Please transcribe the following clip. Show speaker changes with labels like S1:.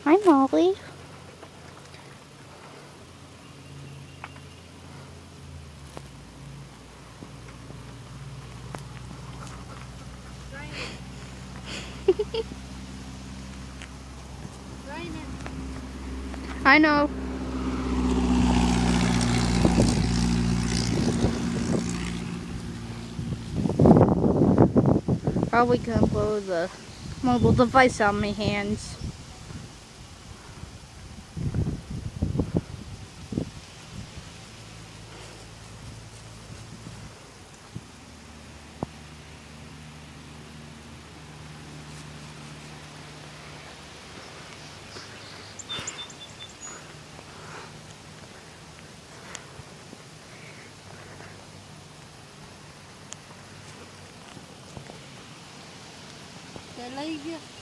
S1: Hi, Molly. I know. Probably gonna blow the mobile device out of my hands.
S2: Te leeg je.